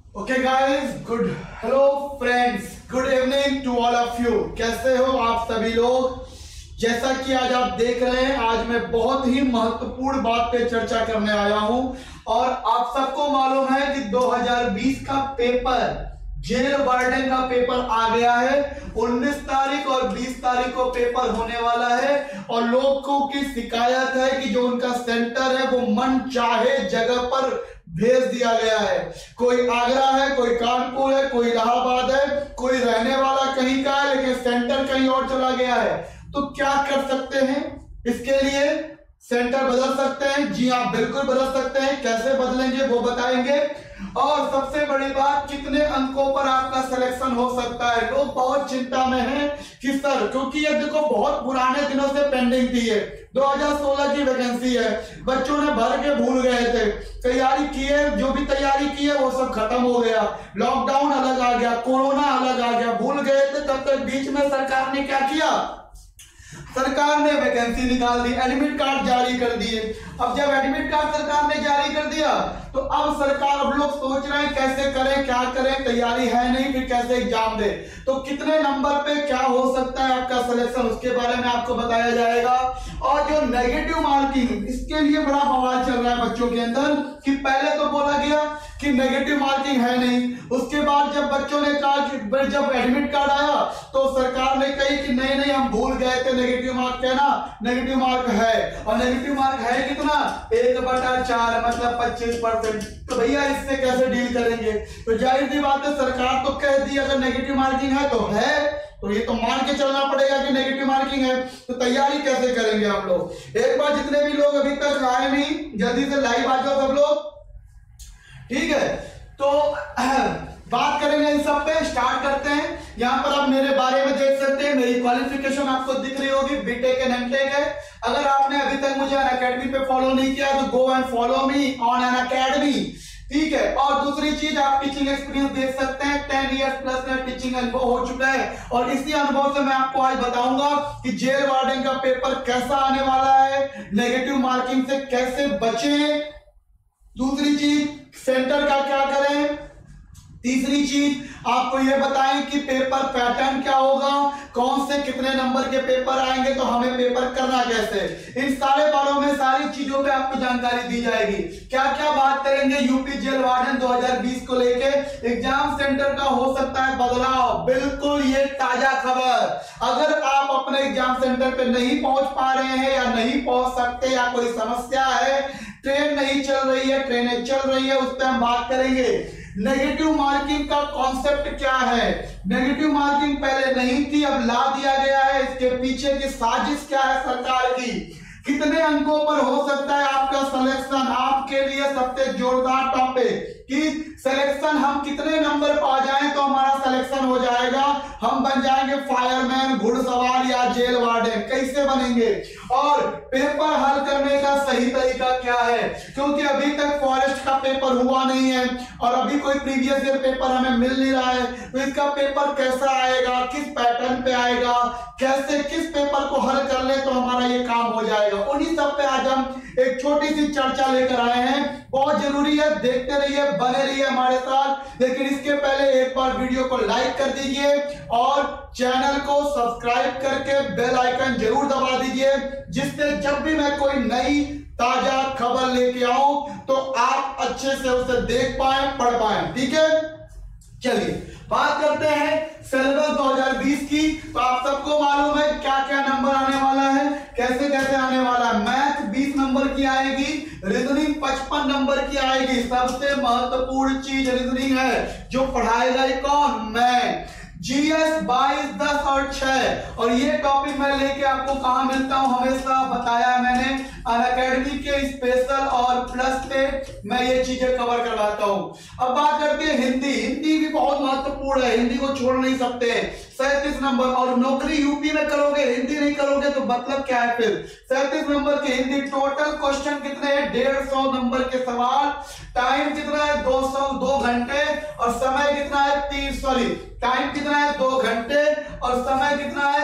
Okay guys, hello friends, good evening to all of you. कैसे हो आप सभी लोग? जैसा कि आज आप देख रहे हैं, आज मैं बहुत ही महत्वपूर्ण बात पे चर्चा करने आया हूं। और आप सबको मालूम है कि 2020 का पेपर, जेल वार्डन का पेपर आ गया है। 19 तारीख और 20 तारीख को पेपर होने वाला है। और लोगों की शिकायत है कि जो उनका सेंटर है वो मन चाहे जगह पर भेज दिया गया है। कोई आगरा है, कोई कानपुर है, कोई इलाहाबाद है, कोई रहने वाला कहीं का है, लेकिन सेंटर कहीं और चला गया है। तो क्या कर सकते हैं? इसके लिए सेंटर बदल सकते हैं। जी हाँ, बिल्कुल बदल सकते हैं। कैसे बदलेंगे वो बताएंगे। और सबसे बड़ी बात, कितने अंकों पर आपका सिलेक्शन हो सकता है। लोग बहुत चिंता में हैं कि सर, क्योंकि ये देखो बहुत पुराने दिनों से पेंडिंग थी। है 2016 की वैकेंसी है, बच्चों ने भर के भूल गए थे, तैयारी की है, जो भी तैयारी की है वो सब खत्म हो गया। लॉकडाउन अलग आ गया, कोरोना अलग आ गया, भूल गए थे। तब तक बीच में सरकार ने क्या किया? सरकार ने वैकेंसी निकाल दी, एडमिट कार्ड जारी कर दिए। अब जब एडमिट कार्ड सरकार ने जारी कर दिया तो अब सरकार, अब लोग सोच रहे हैं कैसे करें, क्या करें, तैयारी है नहीं, फिर कैसे एग्जाम दे। तो कितने नंबर पे क्या हो सकता है आपका सिलेक्शन, उसके बारे में आपको बताया जाएगा। और जो नेगेटिव मार्किंग, इसके लिए बड़ा बवाल चल रहा है बच्चों के अंदर कि पहले तो बोला गया कि नेगेटिव मार्किंग है नहीं, उसके बाद जब बच्चों ने कहा कि जब एडमिट कार्ड आया तो सरकार ने कही कि नहीं हम भूल गए थे, नेगेटिव मार्क कहना, नेगेटिव मार्क है। और नेगेटिव मार्क है कितना? 1/4, मतलब 25%। तो भैया इससे कैसे डील करेंगे? तो जाहिर सी बात है, सरकार तो कह दी अगर नेगेटिव मार्किंग है तो है, तो ये तो मान के चलना पड़ेगा कि नेगेटिव मार्किंग है। तो तैयारी कैसे करेंगे हम लोग? एक बार जितने भी लोग अभी तक आए नहीं, जल्दी से लाइव आ जाओ सब लोग, ठीक है? तो बात करेंगे इन सब पे। स्टार्ट करते हैं। यहाँ पर आप मेरे बारे में देख सकते हैं, मेरी क्वालिफिकेशन आपको दिख रही होगी, बीटेक एंड एमटेक है। अगर आपने अभी तक मुझे अनअकैडमी पे फॉलो नहीं किया तो go and follow me on Unacademy, ठीक है? और दूसरी चीज, आप टीचिंग एक्सपीरियंस देख सकते हैं, 10 ईयर्स प्लस में टीचिंग अनुभव हो चुका है। और इसी अनुभव से मैं आपको आज बताऊंगा कि जेल वार्डन का पेपर कैसा आने वाला है, नेगेटिव मार्किंग से कैसे बचें, दूसरी चीज सेंटर का क्या करें, तीसरी चीज आपको यह बताएं कि पेपर पैटर्न क्या होगा, कौन से कितने नंबर के पेपर आएंगे, तो हमें पेपर करना कैसे। इन सारे बारों में, सारी चीजों पे आपको जानकारी दी जाएगी। क्या क्या बात करेंगे यूपी जेल वार्डन 2020 को लेके। एग्जाम सेंटर का हो सकता है बदलाव, बिल्कुल ये ताजा खबर। अगर आप अपने एग्जाम सेंटर पे नहीं पहुंच पा रहे हैं या नहीं पहुंच सकते या कोई समस्या है, ट्रेन नहीं चल रही है, ट्रेनें चल रही है, उस पर हम बात करेंगे। नेगेटिव मार्किंग का कॉन्सेप्ट क्या है? नेगेटिव मार्किंग पहले नहीं थी, अब ला दिया गया है। इसके पीछे की साजिश क्या है सरकार की? कितने अंकों पर हो सकता है आपका सिलेक्शन? आपके लिए सबसे जोरदार टॉपिक कि सिलेक्शन, हम कितने नंबर पर आ जाएं तो हमारा सिलेक्शन हो जाएगा, हम बन जाएंगे फायरमैन, घुड़सवार या जेल वार्डन, कैसे बनेंगे? और पेपर हल करने का सही तरीका क्या है? क्योंकि अभी तक फॉरेस्ट का पेपर हुआ नहीं है और अभी कोई प्रीवियस ईयर पेपर हमें मिल नहीं रहा है। तो इसका पेपर कैसा आएगा, किस पैटर्न पे आएगा, कैसे किस पेपर को हल कर ले तो हमारा ये काम हो जाएगा। उन्हीं सब पे आज हम एक छोटी सी चर्चा लेकर आए हैं। बहुत जरूरी है, देखते रहिए, बने रहिए हमारे साथ। लेकिन इसके पहले एक बार वीडियो को लाइक कर दीजिए और चैनल को सब्सक्राइब करके बेल आइकन जरूर दबा दीजिए, जिससे जब भी मैं कोई नई ताजा खबर लेके आऊं तो आप अच्छे से उसे देख पाए, पढ़ पाए, ठीक है? चलिए बात करते हैं सिलेबस 2020 की। तो आप सबको मालूम है क्या क्या नंबर आने वाला है, कैसे कैसे आने वाला है। मैथ 20 नंबर की आएगी, रीजनिंग 55 नंबर की आएगी। सबसे महत्वपूर्ण चीज रीजनिंग है, जो पढ़ाएगा ये कौन? मैं। जीएस 22, 10 और 6। और ये टॉपिक मैं लेके आपको कहां मिलता हूं, हमेशा बताया है मैंने, अनअकैडमी के स्पेशल और प्लस पे मैं ये चीजें कवर करवाता हूं। अब बात करते हैं हिंदी। हिंदी भी बहुत महत्वपूर्ण है, हिंदी को छोड़ नहीं सकते। 37 नंबर। और नौकरी यूपी में करोगे, हिंदी नहीं करोगे तो मतलब क्या है फिर? 37 नंबर की हिंदी। टोटल क्वेश्चन कितने हैं? 150 नंबर के सवाल। टाइम कितना है? 2 घंटे। और समय कितना है? टाइम कितना है? 2 घंटे। और समय कितना है?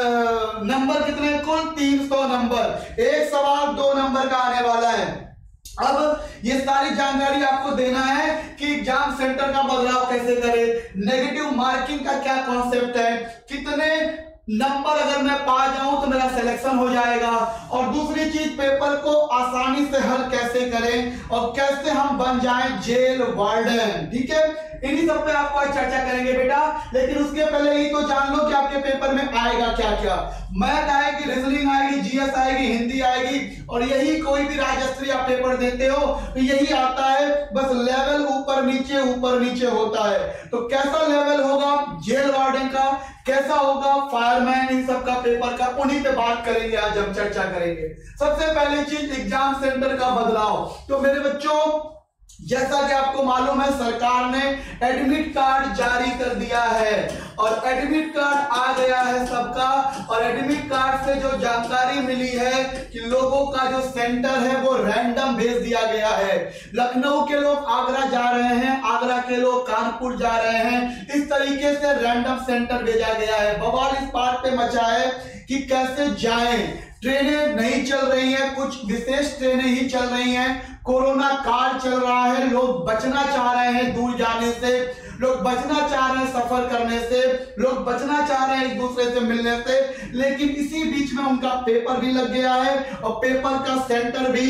नंबर कितने? कुल 300 नंबर। एक सवाल 2 नंबर का आने वाला है। अब ये सारी जानकारी आपको देना है कि एग्जाम सेंटर का बदलाव कैसे करें, नेगेटिव मार्किंग का क्या कॉन्सेप्ट है, कितने नंबर अगर मैं पा जाऊं तो मेरा सिलेक्शन हो जाएगा, और दूसरी चीज पेपर को आसानी से हल कैसे करें और कैसे हम बन जाएं जेल वार्डन। ठीक है, इन्हीं सब पे आपको आज चर्चा करेंगे बेटा। लेकिन उसके पहले ये तो जान लो कि आपके पेपर में आएगा क्या क्या। मैथ आएगी, रीजनिंग आएगी, जीएस आएगी, हिंदी आएगी, और यही कोई भी राज्य स्तरीय आप पेपर देते हो तो यही आता है, बस लेवल ऊपर नीचे होता है। तो कैसा लेवल होगा जेल वार्डन का, कैसा होगा फायरमैन, इन सब का पेपर का, उन्हीं पे बात करेंगे आज हम, चर्चा करेंगे। सबसे पहली चीज एग्जाम सेंटर का बदलाव। तो मेरे बच्चों, जैसा कि आपको मालूम है सरकार ने एडमिट कार्ड जारी कर दिया है, और एडमिट कार्ड आ गया है सबका, और एडमिट कार्ड से जो जानकारी मिली है कि लोगों का जो सेंटर है वो रैंडम भेज दिया गया है। लखनऊ के लोग आगरा जा रहे हैं, आगरा के लोग कानपुर जा रहे हैं, इस तरीके से रैंडम सेंटर भेजा गया है। बवाल इस बात पे मचा है कि कैसे जाएं, ट्रेनें नहीं चल रही हैं, कुछ विशेष ट्रेनें ही चल रही हैं, कोरोना काल चल रहा है, लोग बचना चाह रहे हैं दूर जाने से, लोग बचना चाह रहे हैं सफर करने से, लोग बचना चाह रहे हैं एक दूसरे से मिलने से, लेकिन इसी बीच में उनका पेपर भी लग गया है, और पेपर का सेंटर भी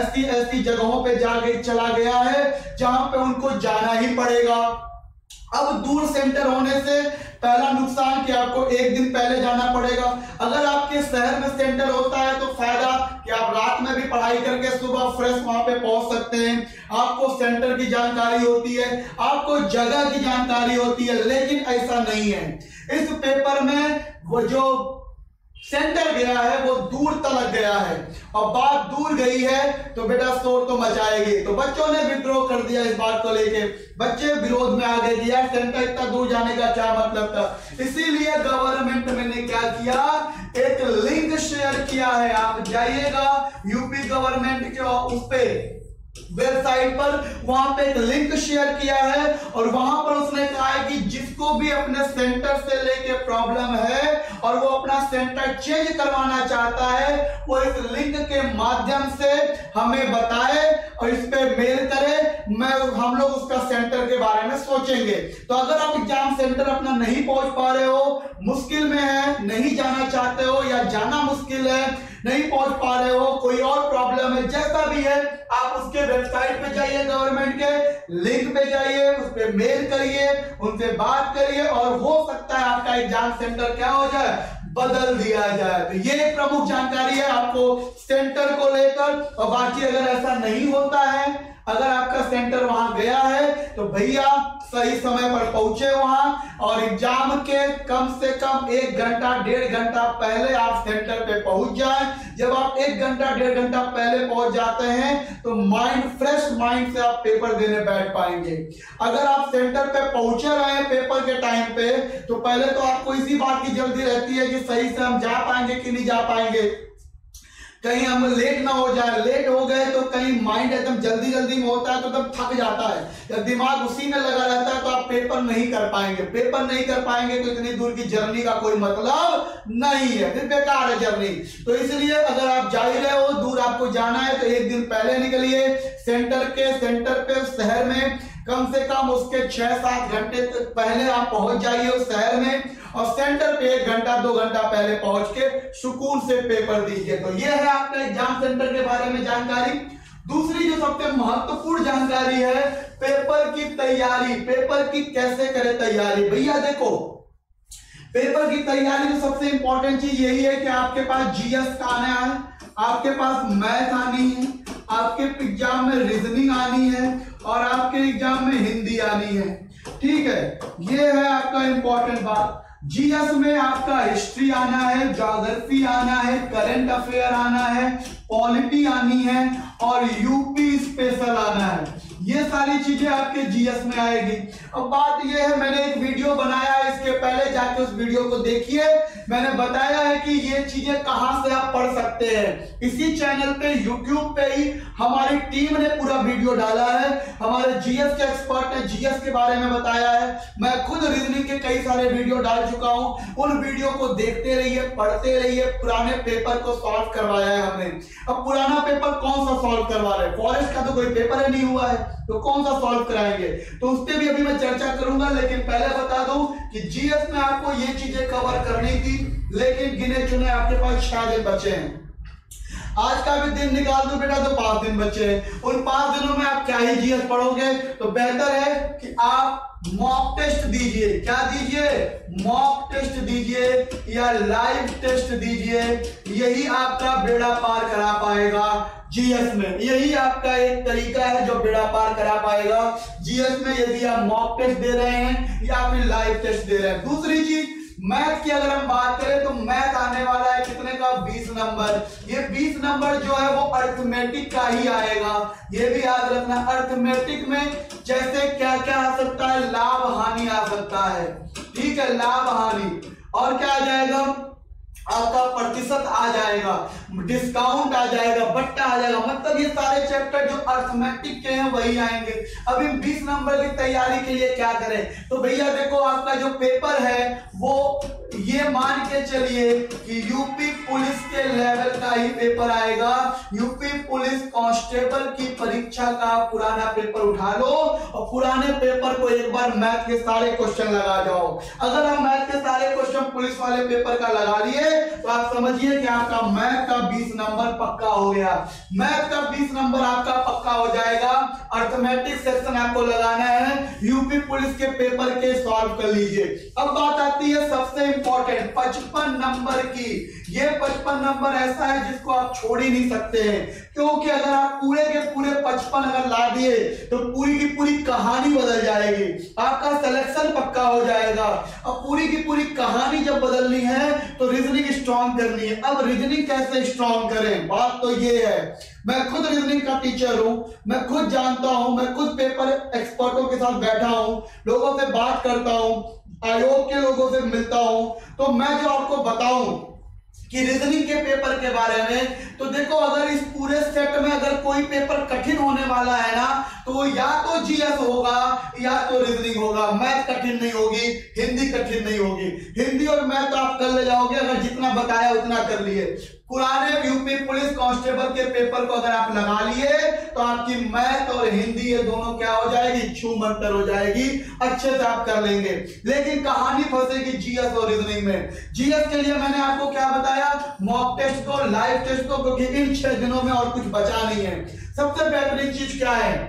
ऐसी जगहों पे चला गया है जहां पे उनको जाना ही पड़ेगा। अब दूर सेंटर होने से पहला नुकसान कि आपको एक दिन पहले जाना पड़ेगा। अगर आपके शहर में सेंटर होता है तो फायदा कि आप रात में भी पढ़ाई करके सुबह फ्रेश वहां पे पहुंच सकते हैं, आपको सेंटर की जानकारी होती है, आपको जगह की जानकारी होती है। लेकिन ऐसा नहीं है, इस पेपर में वो जो सेंटर गया है वो दूर तलक गया है, और बात दूर गई है तो बेटा शोर तो मचाएगी। तो बच्चों ने विद्रोह कर दिया इस बात को लेके, बच्चे विरोध में आगे दिया, सेंटर इतना दूर जाने का क्या मतलब था। इसीलिए गवर्नमेंट ने क्या किया, एक लिंक शेयर किया है। आप जाइएगा यूपी गवर्नमेंट के उस पे वेबसाइट पर, वहां पे एक लिंक शेयर किया है, और वहां पर उसने कहा है कि जिसको भी अपने सेंटर से लेके प्रॉब्लम है और वो अपना सेंटर चेंज करवाना चाहता है, वो इस लिंक के माध्यम से हमें बताए और इस पे मेल करे, हम लोग उसका सेंटर के बारे में सोचेंगे। तो अगर आप एग्जाम सेंटर अपना नहीं पहुंच पा रहे हो, मुश्किल में है, नहीं जाना चाहते हो, या जाना मुश्किल है, नहीं पहुंच पा रहे हो, कोई और प्रॉब्लम है, जैसा भी है, आप उसके वेबसाइट पे जाइए, गवर्नमेंट के लिंक पे जाइए, उस पे मेल करिए, उनसे बात करिए, और हो सकता है आपका एग्जाम सेंटर क्या हो जाए, बदल दिया जाए। तो ये एक प्रमुख जानकारी है आपको सेंटर को लेकर। और बाकी अगर ऐसा नहीं होता है, अगर आपका सेंटर वहां गया है तो भैया सही समय पर पहुंचे वहां, और एग्जाम के कम से कम 1 घंटा 1.5 घंटा पहले आप सेंटर पे पहुंच जाएं। जब आप 1 घंटा 1.5 घंटा पहले पहुंच जाते हैं तो फ्रेश माइंड से आप पेपर देने बैठ पाएंगे। अगर आप सेंटर पे पहुंचे रहे पेपर के टाइम पे, तो पहले तो आपको इसी बात की जल्दी रहती है कि सही से हम जा पाएंगे कि नहीं जा पाएंगे, कहीं हम लेट ना हो जाए। लेट हो गए तो कहीं माइंड एकदम जल्दी में होता है तो एकदम थक जाता है, जब दिमाग उसी में लगा रहता है तो आप पेपर नहीं कर पाएंगे। पेपर नहीं कर पाएंगे तो इतनी दूर की जर्नी का कोई मतलब नहीं है, फिर बेकार है जर्नी। तो इसलिए अगर आप जा ही रहे हो, दूर आपको जाना है, तो 1 दिन पहले निकलिए, सेंटर पे शहर में कम से कम उसके 6-7 घंटे तक पहले आप पहुंच जाइए उस शहर में, और सेंटर पे 1 घंटा 2 घंटा पहले पहुंच के सुकून से पेपर दीजिए। तो यह है आपका एग्जाम सेंटर के बारे में जानकारी। दूसरी जो सबसे महत्वपूर्ण जानकारी है, पेपर की तैयारी। पेपर की कैसे करें तैयारी। भैया देखो, पेपर की तैयारी में सबसे इंपॉर्टेंट चीज यही है कि आपके पास जीएस आना है, आपके पास मैथ आनी है, आपके एग्जाम में रीजनिंग आनी है, और आपके एग्जाम में हिंदी आनी है। ठीक है, ये है आपका इंपॉर्टेंट बात। जीएस में आपका हिस्ट्री आना है, ज्योग्राफी आना है, करंट अफेयर आना है, पॉलिटी आनी है, और यूपी स्पेशल आना है। ये सारी चीजें आपके जीएस में आएगी। अब बात ये है, मैंने एक वीडियो बनाया है, इसके पहले जाके उस वीडियो को देखिए। मैंने बताया है कि ये चीजें कहां से आप पढ़ सकते हैं। इसी चैनल पे यूट्यूब पे ही हमारी टीम ने पूरा वीडियो डाला है। हमारे जीएस के एक्सपर्ट ने जीएस के बारे में बताया है। मैं खुद रीजनिंग के कई सारे वीडियो डाल चुका हूं। उन वीडियो को देखते रहिए, पढ़ते रहिए। पुराने पेपर को सॉल्व करवाया है हमने। अब पुराना पेपर कौन सा सॉल्व करवा रहे हैं? फॉरेस्ट का तो कोई पेपर ही नहीं हुआ है, तो कौन सा सॉल्व कराएंगे, तो उस पर भी अभी मैं चर्चा करूंगा। लेकिन पहले बता दूं कि जीएस में आपको ये चीजें कवर करनी थी, लेकिन गिने चुने आपके पास 6 दिन बचे हैं। आज का भी दिन निकाल दो बेटा तो 5 दिन बचे हैं। उन 5 दिनों में आप क्या ही जीएस पढ़ोगे, तो बेहतर है कि आप मॉक टेस्ट दीजिए। क्या दीजिए? मॉक टेस्ट दीजिए या लाइव टेस्ट दीजिए। यही आपका बेड़ा पार करा पाएगा जीएस में। यही आपका एक तरीका है जो बेड़ा पार करा पाएगा जीएस में, यदि आप मॉक टेस्ट दे रहे हैं या फिर लाइव टेस्ट दे रहे हैं। दूसरी चीज, मैथ की अगर हम बात करें तो मैथ आने वाला है कितने का? 20 नंबर। ये 20 नंबर जो है वो अर्थमेटिक का ही आएगा। ये भी याद रखना, अर्थमेटिक में जैसे क्या क्या आ सकता है, लाभ हानि आ सकता है। ठीक है, लाभ हानि, और क्या आ जाएगा आपका? प्रतिशत आ जाएगा, डिस्काउंट आ जाएगा, बट्टा आ जाएगा। मतलब ये सारे चैप्टर जो अर्थमेटिक के हैं वही आएंगे। अब इन 20 नंबर की तैयारी के लिए क्या करें? तो भैया देखो, आपका जो पेपर है वो ये मान के चलिए कि यूपी पुलिस के लेवल का ही पेपर आएगा। यूपी पुलिस कांस्टेबल की परीक्षा का पुराना पेपर उठा लो और पुराने पेपर को एक बार मैथ के सारे क्वेश्चन लगा जाओ। अगर हम मैथ के सारे क्वेश्चन पुलिस वाले पेपर का लगा लिए तो आप समझिए कि आपका मैथ का 20 नंबर पक्का हो गया। मैथ का 20 नंबर आपका पक्का हो जाएगा। अर्थमेटिक सेक्शन आपको लगाना है, यूपी पुलिस के पेपर के सॉल्व कर लीजिए। अब बात आती है सबसे इंपॉर्टेंट 55 नंबर की। ये 55 नंबर ऐसा है जिसको आप छोड़ ही नहीं सकते हैं, क्योंकि अगर आप पूरे के पूरे 55 अगर ला दिए तो पूरी की पूरी कहानी बदल जाएगी, आपका सिलेक्शन पक्का हो जाएगा। अब पूरी की पूरी कहानी जब बदलनी है तो रीजनिंग स्ट्रॉन्ग करनी है। अब रीजनिंग कैसे स्ट्रॉन्ग करें? बात तो ये है, मैं खुद रीजनिंग का टीचर हूं, मैं खुद जानता हूं, मैं खुद पेपर एक्सपर्टों के साथ बैठा हूं, लोगों से बात करता हूं, आयोग के लोगों से मिलता हूं, तो मैं जो आपको बताऊं कि रीजनिंग के पेपर के बारे में, तो देखो अगर इस पूरे सेट में अगर कोई पेपर कठिन होने वाला है ना, तो या तो जीएस होगा या तो रीजनिंग होगा। मैथ कठिन नहीं होगी, हिंदी कठिन नहीं होगी। हिंदी और मैथ आप कर ले जाओगे, अगर जितना बताया उतना कर लिए। पुराने यूपी पुलिस कांस्टेबल के पेपर को अगर आप लगा लिए तो आपकी मैथ और हिंदी ये दोनों क्या हो जाएगी? छूमंतर हो जाएगी, अच्छे से आप कर लेंगे। लेकिन कहानी फंसेगी जीएस और रीजनिंग में। जीएस के लिए मैंने आपको क्या बताया? मॉक टेस्ट को, लाइव टेस्ट को, क्योंकि इन 6 दिनों में और कुछ बचा नहीं है। सबसे बेहतरीन चीज क्या है?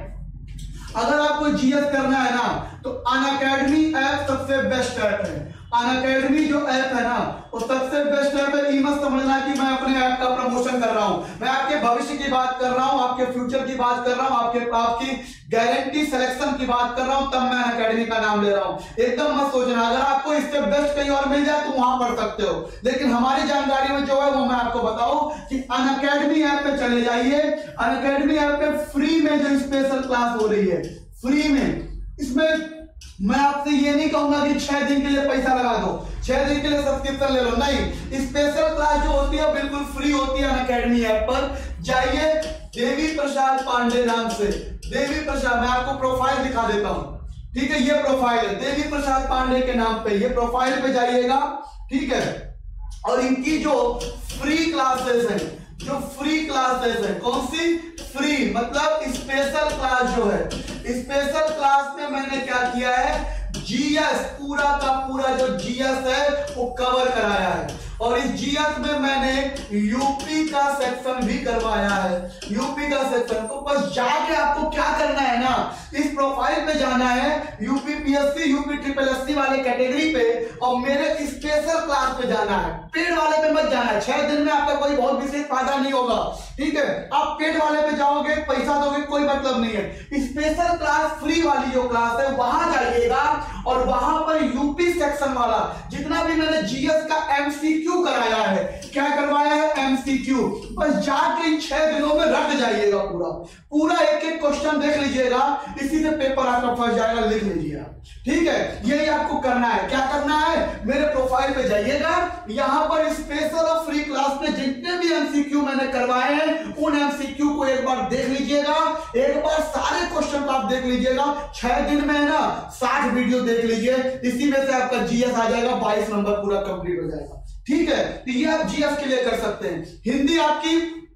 अगर आपको जीएस करना है ना तो अनअकैडमी ऐप सबसे बेस्ट ऐप है। अनअकैडमी जो ऐप है ना वो सबसे बेस्ट ऐप है। ये मत समझना कि मैं अपने ऐप का प्रमोशन कर रहा हूं, मैं आपके भविष्य की बात कर रहा हूं, आपके फ्यूचर की बात कर रहा हूं, आपकी गारंटी सिलेक्शन की बात कर रहा हूं, तब मैं अनअकैडमी का नाम ले रहा हूं। एकदम मत सोचना, अगर आपको इससे बेस्ट कहीं और मिल जाए तो वहां पढ़ सकते हो, लेकिन हमारी जानकारी में जो है वो मैं आपको बताऊं कि अनअकैडमी ऐप पे चले जाइए। अनअकैडमी ऐप पे फ्री में जो स्पेशल क्लास हो रही है, फ्री में, इसमें मैं आपसे ये नहीं कहूंगा कि 6 दिन के लिए पैसा लगा दो, 6 दिन के लिए सब्सक्रिप्शन ले लो, नहीं। स्पेशल क्लास जो होती है बिल्कुल फ्री होती है। अनअकैडमी ऐप पर जाइए, देवी प्रसाद पांडे नाम से, देवी प्रसाद, मैं आपको प्रोफाइल दिखा देता हूं, ठीक है? ये प्रोफाइल है देवी प्रसाद पांडे के नाम पे, ये प्रोफाइल पे जाइएगा, ठीक है? और इनकी जो फ्री क्लासेस है, जो फ्री क्लासेस है, कौन सी? फ्री मतलब स्पेशल क्लास जो है, स्पेशल क्लास में मैंने क्या किया है? जीएस पूरा का पूरा जो जीएस है वो कवर कराया है, और इस जीएस में मैंने यूपी का सेक्शन भी करवाया है। यूपी का सेक्शन तो बस जाके आपको क्या करना है ना, इस प्रोफाइल पे जाना है, UP PSC, UP triple SC वाले कैटेगरी पे, और मेरे स्पेशल क्लास पे जाना है। पेड वाले पे मत जाना है, 6 दिन में आपका कोई बहुत विशेष फायदा नहीं होगा, ठीक है? आप पेड वाले पे जाओगे, पैसा दोगे, कोई मतलब नहीं है। स्पेशल क्लास फ्री वाली जो क्लास है वहां जाइएगा, और वहां पर यूपी सेक्शन वाला जितना भी मैंने जीएस का एमसीक्यू कराया है, क्या करवाया है? एमसीक्यू। बस जाके इन 6 दिनों में रट जाइएगा, पूरा पूरा एक एक क्वेश्चन देख लीजिएगा, इसी से पेपर आपका फंस जाएगा, लिख लीजिएगा, ठीक है? यही आपको करना है। क्या करना है? मेरे प्रोफाइल पे जाइएगा, यहां पर स्पेशल और फ्री क्लास में जितने भी एमसीक्यू मैंने करवाए हैं उन एमसीक्यू को एक बार देख लीजिएगा, एक बार सारे क्वेश्चन को आप देख लीजिएगा। 6 दिन में है ना 60 वीडियो देख लीजिए, इसी में से आपका जीएस आ जाएगा, 22 नंबर पूरा कंप्लीट हो जाएगा, ठीक है? तो ये आप जीएस के लिए कर सकते हैं। हिंदी आपकी,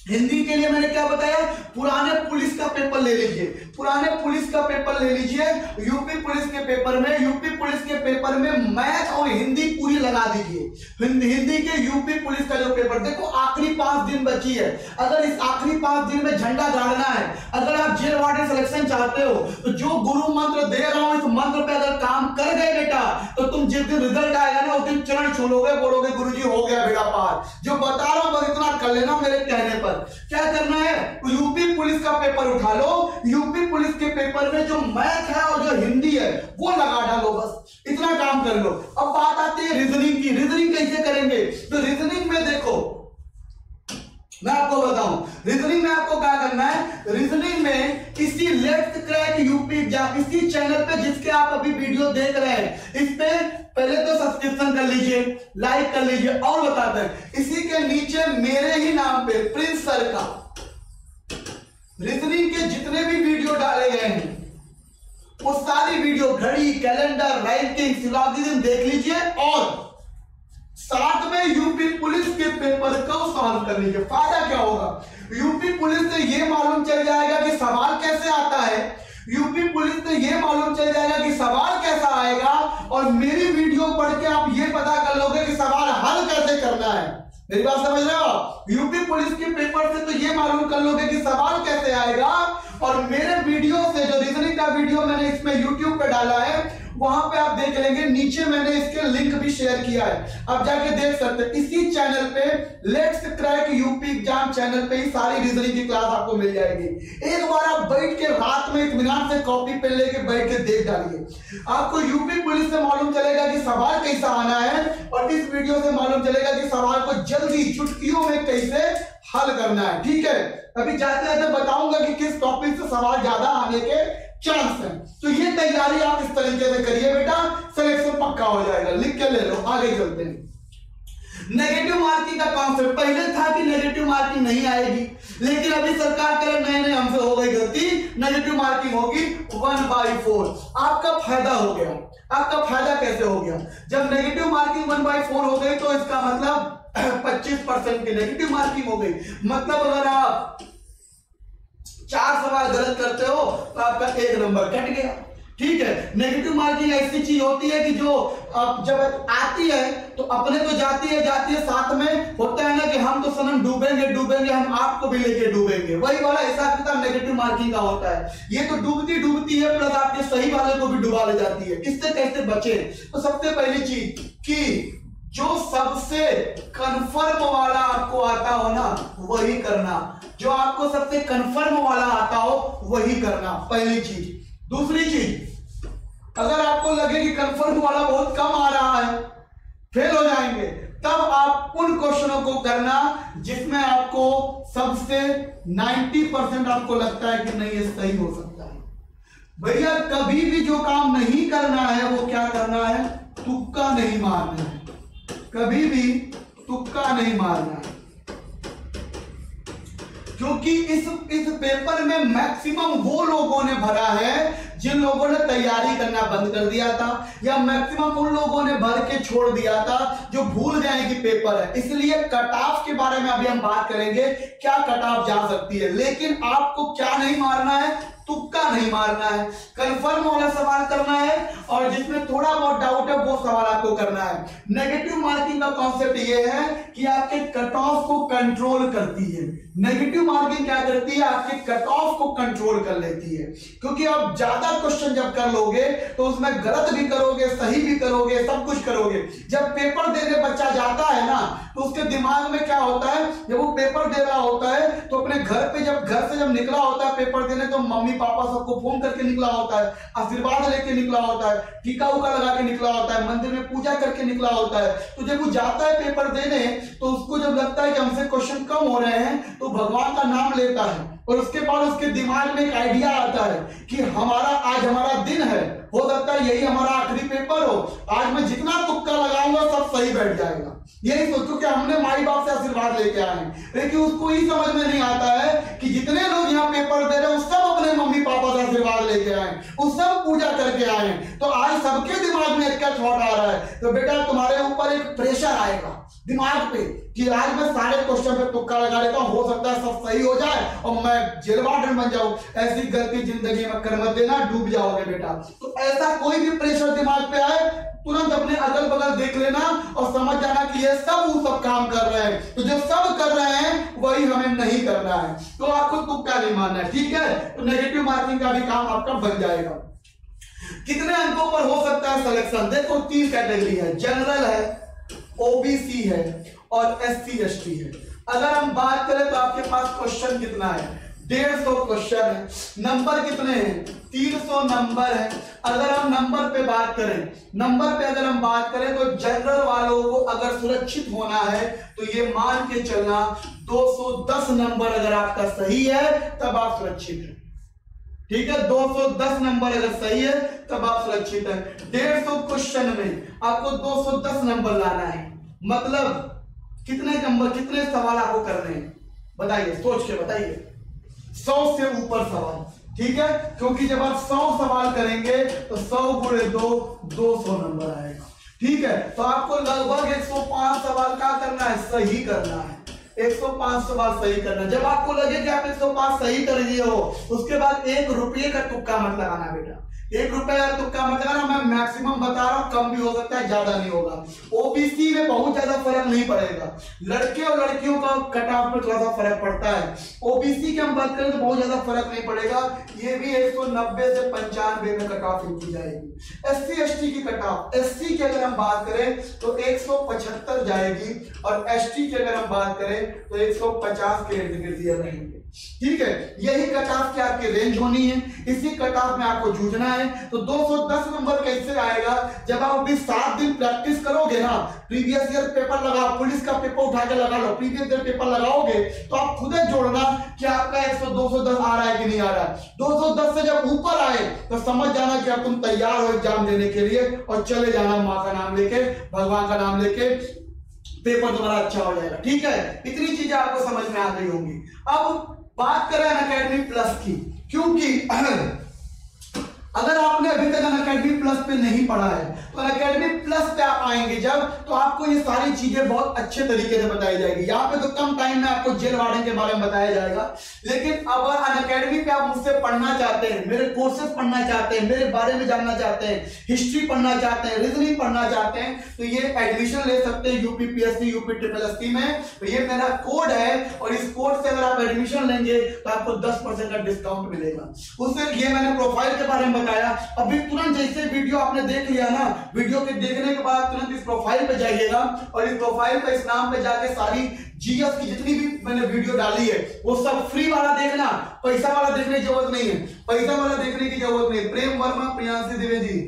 हिंदी के लिए मैंने क्या बताया, पुराने पुलिस का पेपर ले लीजिए, पुराने पुलिस का पेपर ले लीजिए, यूपी पुलिस के पेपर में, यूपी पुलिस के पेपर में मैथ और हिंदी पूरी लगा दीजिए। हिंदी के यूपी पुलिस का जो पेपर, देखो आखिरी 5 दिन बची है, अगर इस आखिरी 5 दिन में झंडा गाड़ना है, अगर आप जेल वार्डन सिलेक्शन चाहते हो तो जो गुरु मंत्र दे रहा हूं इस मंत्र पे अगर काम कर गए बेटा तो तुम जिस दिन रिजल्ट आएगा ना उस दिन चरण छू लोगे, बोलोगे गुरुजी हो गया बेटा पार। जो बता रहा हूं बस इतना कर लेना मेरे कहने पर। क्या करना है, यूपी पुलिस का पेपर उठा लो, यूपी पुलिस के पेपर में जो मैथ है और जो हिंदी है वो लगा डालो, बस इतना काम कर लो। अब बात आती है रीजनिंग की, रीजनिंग कैसे करेंगे, तो रीजनिंग में देखो मैं आपको बताऊं, रीजनिंग में आपको क्या करना है, रीजनिंग में इसी लेट्स क्रैक यूपी एग्जाम, इसी चैनल पे जिसके आप अभी वीडियो देख रहे हैं, इस पे पहले तो सब्सक्रिप्शन कर लीजिए, लाइक कर लीजिए, और बताते हैं इसी के नीचे मेरे ही नाम पे प्रिंस सर का रीजनिंग के जितने भी वीडियो डाले गए हैं वो सारी वीडियो, घड़ी, कैलेंडर, रैंकिंग, सिलोगिज्म देख लीजिए और साथ में यूपी पुलिस के पेपर को सॉल्व कर लीजिए। फायदा क्या होगा, यूपी पुलिस से ये मालूम चल जाएगा कि सवाल कैसे आता है, यूपी पुलिस से ये मालूम चल जाएगा कि सवाल कैसा आएगा, और मेरी वीडियो पढ़ के आप ये पता कर लोगे कि सवाल हल कैसे करना है। मेरी बात समझ रहे हो, यूपी पुलिस के पेपर से तो ये मालूम कर लोगे कि सवाल कैसे आएगा, और मेरे वीडियो से जो रीजनिंग का वीडियो मैंने इसमें यूट्यूब पे डाला है वहां पे आप देख लेंगे, नीचे मैंने इसके लिंक भी शेयर किया है, आप जाके देख सकते हैं। इसी चैनल पे let's crack UP exam channel पे ही सारी रीजनिंग की क्लास आपको मिल जाएगी। एक बार आप बैठ के रात में इत्मीनान से कॉपी पेन लेके बैठ के देख डालिए, आपको यूपी पुलिस से मालूम चलेगा कि सवाल कैसा आना है, और इस वीडियो से मालूम चलेगा कि सवाल को जल्दी चुटकियों में कैसे हल करना है। ठीक है, अभी जाते जाते बताऊंगा कि किस टॉपिक से सवाल ज्यादा आने के चांस है, तो ये तैयारी आप इस तरीके से करिए बेटा, सिलेक्शन पक्का हो जाएगा। लिख के ले लो, आगे चलते हैं। नेगेटिव मार्किंग का कॉन्सेप्ट, पहले था कि नेगेटिव मार्किंग नहीं आएगी, लेकिन अभी सरकार कह रही नहीं हमसे हो गई गलती, नेगेटिव मार्किंग होगी 1/4। आपका फायदा हो गया। आपका फायदा कैसे हो गया, जब नेगेटिव मार्किंग 1/4 हो गई तो इसका मतलब 25% की नेगेटिव मार्किंग हो गई। मतलब अगर आप 4 सवाल गलत करते हो तो आपका 1 नंबर कट गया। ठीक है, नेगेटिव मार्किंग ऐसी चीज होती है कि जो अब जब आती है तो अपने तो जाती है, साथ में होता है ना कि हम तो सनम डूबेंगे, हम आपको भी लेके डूबेंगे, वही वाला हिसाब किताब नेगेटिव मार्किंग का होता है। ये तो डूबती है प्लस आपके सही वाले को भी डुबा ले जाती है। इससे कैसे बचे, तो सबसे पहली चीज कि जो सबसे कन्फर्म वाला आपको आता हो ना वही करना, जो आपको सबसे कन्फर्म वाला आता हो वही करना, पहली चीज। दूसरी चीज, अगर आपको लगे कि कन्फर्म वाला बहुत कम आ रहा है, फेल हो जाएंगे, तब आप उन क्वेश्चनों को करना जिसमें आपको सबसे 90% आपको लगता है कि नहीं ये सही हो सकता है। भैया कभी भी जो काम नहीं करना है वो क्या करना है, तुक्का नहीं मारना है, कभी भी तुक्का नहीं मारना है, क्योंकि इस पेपर में मैक्सिमम वो लोगों ने भरा है जिन लोगों ने तैयारी करना बंद कर दिया था, या मैक्सिमम उन लोगों ने भर के छोड़ दिया था जो भूल गए कि पेपर है। इसलिए कट ऑफ के बारे में अभी हम बात करेंगे, क्या कट ऑफ जा सकती है, लेकिन आपको क्या नहीं मारना है, तुक्का नहीं मारना है, कंफर्म वाला सवाल करना है, और जिसमें थोड़ा बहुत डाउट है वो सवाल आपको करना है। नेगेटिव मार्किंग का कॉन्सेप्ट ये है कि आपके कट ऑफ को कंट्रोल करती है। नेगेटिव मार्किंग क्या करती है, आपके कट ऑफ को कंट्रोल कर लेती है, क्योंकि आप ज्यादा क्वेश्चन जब कर लोगे तो उसमें गलत भी करोगे, सही भी करोगे, सब कुछ करोगे। जब पेपर देने बच्चा जाता है ना तो उसके दिमाग में क्या होता है, जब वो पेपर दे रहा होता है तो अपने घर से जब निकला होता है पेपर देने तो मम्मी पापा सबको फोन करके निकला होता है, आशीर्वाद लेके निकला होता है, टीका उका लगा के निकला होता है, मंदिर में पूजा करके निकला होता है। तो जब वो जाता है पेपर देने तो उसको जब लगता है कि हमसे क्वेश्चन कम हो रहे हैं तो भगवान का नाम लेता है और उसके बाद उसके दिमाग में एक आइडिया आता है कि आज हमारा दिन है, हो सकता है यही हमारा आखिरी पेपर हो, आज मैं जितना तुक्का लगाऊंगा सब सही बैठ जाएगा। यही सोचो कि हमने माई बाप से आशीर्वाद लेके आए हैं, लेकिन उसको ही समझ में नहीं आता है कि जितने लोग यहाँ पेपर दे रहे हैं सब अपने मम्मी पापा से आशीर्वाद लेके आए, वो सब पूजा करके आए हैं। तो आज सबके दिमाग में एक क्या थॉट आ रहा है, तो बेटा तुम्हारे ऊपर एक प्रेशर आएगा दिमाग पे कि आज मैं सारे क्वेश्चन पे तुक्का लगा लेता हूं, हो सकता है सब सही हो जाए और मैं जेल वार्डन बन जाऊं। ऐसी गलती जिंदगी में कर मत देना, डूब जाओगे बेटा। तो ऐसा कोई भी प्रेशर दिमाग पे आए, तुरंत अपने अगल बगल देख लेना और समझ जाना कि ये सब काम कर रहे हैं, तो जो सब कर रहे हैं वही हमें नहीं करना है। तो आपको तुक्का नहीं मारना है, ठीक है। तो नेगेटिव मार्किंग का भी काम आपका बन जाएगा। कितने अंकों पर हो सकता है सिलेक्शन? देखो 3 कैटेगरी है, जनरल है, ओबीसी है और एससी एसटी है। अगर हम बात करें तो आपके पास क्वेश्चन कितना है? 150 क्वेश्चन है। नंबर कितने हैं? 300 नंबर है। अगर हम नंबर पे बात करें तो जनरल वालों को अगर सुरक्षित होना है तो ये मान के चलना 210 नंबर अगर आपका सही है तब आप सुरक्षित हैं, ठीक है। 210 नंबर अगर सही है तब आप सुरक्षित है। 150 क्वेश्चन में आपको 210 नंबर लाना है, मतलब कितने सवाल आपको करने हैं बताइए, सोच के बताइए। 100 से ऊपर सवाल, ठीक है, क्योंकि जब आप 100 सवाल करेंगे तो 100 गुणे 2 200 नंबर आएगा, ठीक है। तो आपको लगभग 105 सवाल का करना है, सही करना है। 105 सवाल सही करना। जब आपको लगे कि आप 105 सही कर दिए हो, उसके बाद 1 रुपये का तुक्का मत लगाना बेटा। 1 रुपये का तुक्का मत लगाना। मैं मैक्सिमम बता रहा हूं, कम भी हो सकता है, ज्यादा नहीं होगा। ओबीसी में बहुत ज्यादा फर्क नहीं पड़ेगा, लड़के और लड़कियों का कट ऑफ में थोड़ा सा फर्क पड़ता है। ओबीसी की हम बात करें तो बहुत ज्यादा फर्क नहीं पड़ेगा, ये भी 190 से 95 में कट ऑफ की जाएगी। एससी एसटी की कट ऑफ, एससी की अगर हम बात करें तो 175 जाएगी और एसटी की अगर हम बात करें तो 150 के इर्द गिर्द रहेंगे, ठीक है। यही कट ऑफ की आपकी रेंज होनी है, इसी कट ऑफ में आपको जूझना है। तो 210 नंबर कैसे आएगा? जब आप अभी 7 दिन प्रैक्टिस करोगे ना, प्रीवियस ईयर पेपर लगाओ, पुलिस का पेपर उठा के लगा लो, प्रीवियस ईयर पेपर लगाओगे तो आप खुद जोड़ना कि आपका 210 आ रहा है कि नहीं आ रहा है। 210 से जब ऊपर आए तो समझ जाना कि अब तुम तैयार हो एग्जाम देने के लिए और चले जाना माँ का नाम लेके, भगवान का नाम लेके, पेपर तुम्हारा अच्छा हो जाएगा, ठीक है। इतनी चीजें आपको समझ में आ गई होंगी। अब बात करें अनअकैडमी प्लस की, क्योंकि अगर आपने अभी तक अनअकैडमी प्लस पे नहीं पढ़ा है तो अनअकैडमी प्लस पे आप आएंगे जब, तो आपको ये सारी चीजें बहुत अच्छे तरीके से बताई जाएगी। यहाँ पे तो कम टाइम में आपको जेल वार्डन के बारे में बताया जाएगा, लेकिन अगर अनअकैडमी पे आप मुझसे पढ़ना चाहते हैं, मेरे कोर्सेज पढ़ना चाहते हैं, मेरे बारे में जानना चाहते हैं, हिस्ट्री पढ़ना चाहते हैं, रीजनिंग पढ़ना चाहते हैं, तो ये एडमिशन ले सकते हैं यूपीपीएससी यूपीएससी में। तो ये मेरा कोड है और इस कोड से अगर आप एडमिशन लेंगे तो आपको 10% का डिस्काउंट मिलेगा। उससे ये मैंने प्रोफाइल के बारे में बताया। अभी तुरंत जैसे वीडियो आपने देख लिया ना, वीडियो के देखने के बाद तुरंत इस प्रोफाइल पे जाइएगा और इस प्रोफाइल पे, इस नाम पे जाके सारी जीएस की जितनी भी मैंने वीडियो डाली है वो सब फ्री वाला देखना, पैसा वाला देखने की जरूरत नहीं है, पैसा वाला देखने की जरूरत नहीं। प्रेम वर्मा, प्रियांशी द्विवेदी,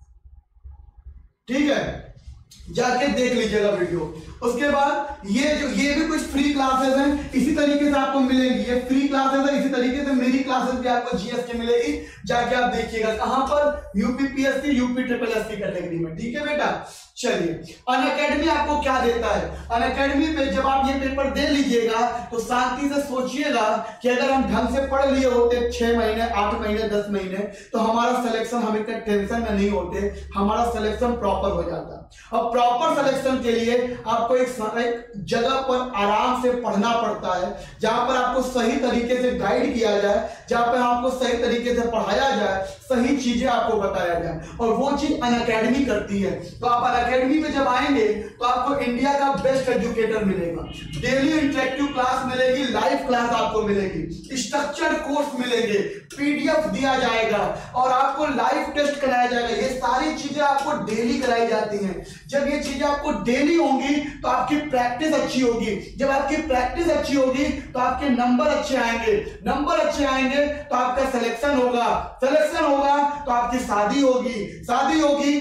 ठीक है, जाके देख लीजिएगा वीडियो। उसके बाद ये भी कुछ फ्री क्लासेस हैं, इसी तरीके से आपको मिलेंगी। ये फ्री क्लासेस है, इसी तरीके से मेरी क्लासेस भी आपको जीएस की मिलेगी, जाके आप देखिएगा। कहां पर? यूपीपीएससी यूपीएससी कैटेगरी में, ठीक है बेटा। चलिए, अनअकैडमी आपको क्या देता है? अनअकैडमी पे जब आप ये पेपर दे लीजिएगा तो शांति से सोचिएगा कि अगर हम ढंग से पढ़ लिए होते 6 महीने 8 महीने 10 महीने तो हमारा सिलेक्शन, हम इतने टेंशन में नहीं होते, हमारा सिलेक्शन प्रॉपर हो जाता। और प्रॉपर सिलेक्शन के लिए आपको एक जगह पर आराम से पढ़ना पड़ता है, जहां पर आपको सही तरीके से गाइड किया जाए, जहां पर आपको सही तरीके से पढ़ाया जाए, सही चीजें आपको बताया जाए, और वो चीज अनअकैडमी करती है। तो आप अनअकैडमी में जब आएंगे तो आपको इंडिया का बेस्ट एजुकेटर मिलेगा, डेली इंटरेक्टिव क्लास मिलेगी, लाइव क्लास आपको मिलेगी, स्ट्रक्चर्ड कोर्स मिलेंगे, पीडीएफ दिया जाएगा और आपको लाइव टेस्ट कराया जाएगा। ये सारी चीजें आपको डेली कराई जाती हैं। जब ये चीजें आपको डेली होंगी तो आपकी प्रैक्टिस अच्छी होगी, जब आपकी प्रैक्टिस अच्छी होगी तो आपके नंबर अच्छे आएंगे, नंबर अच्छे आएंगे तो आपका सिलेक्शन होगा, सिलेक्शन होगा तो आपकी शादी होगी, शादी होगी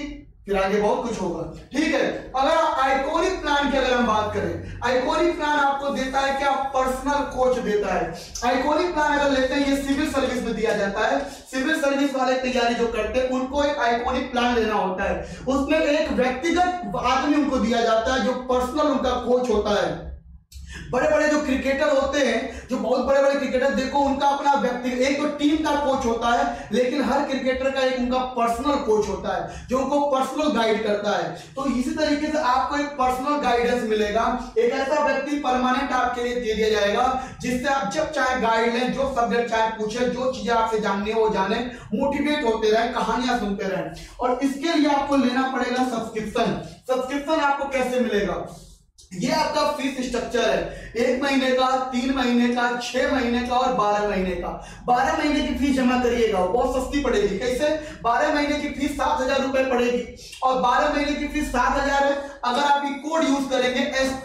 फिर आगे बहुत कुछ होगा। ठीक है, अगर आइकॉनिक प्लान की अगर हम बात करें, आइकॉनिक प्लान आपको देता है क्या, पर्सनल कोच देता है। आइकॉनिक प्लान अगर लेते हैं, ये सिविल सर्विस में दिया जाता है। सिविल सर्विस वाले तैयारी जो करते हैं उनको एक आइकॉनिक प्लान लेना होता है। उसमें एक व्यक्तिगत आदमी उनको दिया जाता है जो पर्सनल उनका कोच होता है। बड़े बड़े जो क्रिकेटर होते हैं, जो बहुत बड़े बड़े क्रिकेटर, देखो उनका अपना व्यक्ति, एक तो टीम का कोच होता है, लेकिन हर क्रिकेटर का एक उनका पर्सनल कोच होता है जो उनको पर्सनल गाइड करता है। तो इसी तरीके से आपको एक पर्सनल गाइडेंस मिलेगा। एक ऐसा व्यक्ति परमानेंट आपके लिए दे दिया जाएगा जिससे आप जब चाहे गाइड लें, जो सब्जेक्ट चाहे पूछे, जो चीजें आपसे जाननी है वो जाने, मोटिवेट होते रहे, कहानियां सुनते रहे। और इसके लिए आपको लेना पड़ेगा सब्सक्रिप्शन। सब्सक्रिप्शन आपको कैसे मिलेगा, ये आपका फीस स्ट्रक्चर है, 1 महीने का, 3 महीने का, 6 महीने का और 12 महीने का। 12 महीने की फीस जमा करिएगा, बहुत सस्ती पड़ेगी। कैसे, 12 महीने की फीस 7,000 रुपए पड़ेगी और 12 महीने की फीस 7,000 है। अगर आप ये कोड यूज करेंगे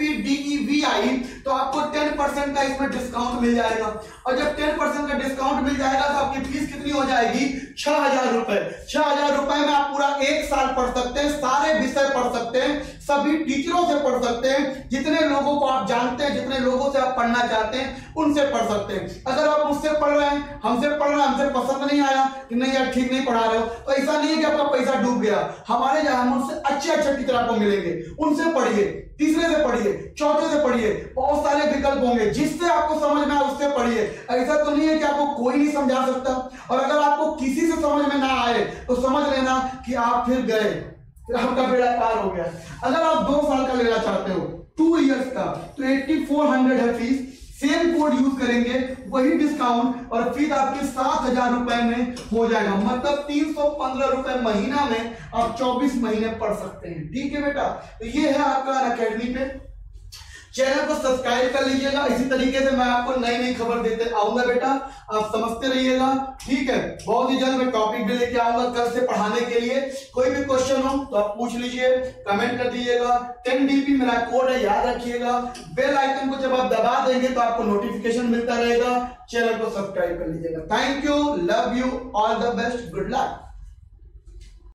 SPDEVI तो आपको 10% का इसमें डिस्काउंट मिल जाएगा। और जब 10% का डिस्काउंट मिल जाएगा तो आपकी फीस कितनी हो जाएगी, 6,000 रुपए। 6,000 रुपए में आप पूरा 1 साल पढ़ सकते हैं, सारे विषय पढ़ सकते हैं, सभी टीचरों से पढ़ सकते हैं, जितने लोगों को आप जानते हैं, जितने लोगों से आप पढ़ना चाहते हैं उनसे पढ़ सकते हैं। अगर आप मुझसे पढ़ रहे हैं, हमसे पढ़ रहे हैं, हमसे पसंद नहीं आया कि नहीं यार ठीक नहीं पढ़ा रहे हो, तो ऐसा नहीं है कि आपका पैसा डूब गया। हमारे जहां हम उनसे अच्छे टीचर आपको मिलेंगे, उनसे पढ़िए, तीसरे से पढ़िए, चौथे से पढ़िए, बहुत सारे विकल्प होंगे, जिससे आपको समझ में आए उससे पढ़िए। ऐसा तो नहीं है कि आपको कोई नहीं समझा सकता। और अगर आपको किसी से समझ में ना आए तो समझ लेना कि आप फिर गए, आपका बेड़ा पार हो गया। अगर आप 2 साल का लेना चाहते हो, 2 इयर्स का, तो 8400 है फीस। सेम कोड यूज करेंगे, वही डिस्काउंट, और फीस आपकी 7,000 रुपए में हो जाएगा। मतलब 315 रुपए महीना में आप 24 महीने पढ़ सकते हैं। ठीक है बेटा, तो ये है आपका अनअकैडमी पे। चैनल को सब्सक्राइब कर लीजिएगा। इसी तरीके से मैं आपको नई नई खबर देते आऊंगा बेटा, आप समझते रहिएगा। ठीक है, बहुत ही जल्द मैं टॉपिक भी लेके आऊंगा कल से पढ़ाने के लिए। कोई भी क्वेश्चन हो तो आप पूछ लीजिए, कमेंट कर दीजिएगा। 10DP मेरा कोड है, याद रखिएगा। बेल आइकन को जब आप दबा देंगे तो आपको नोटिफिकेशन मिलता रहेगा। चैनल को सब्सक्राइब कर लीजिएगा। Thank you, love you, all the best, good luck.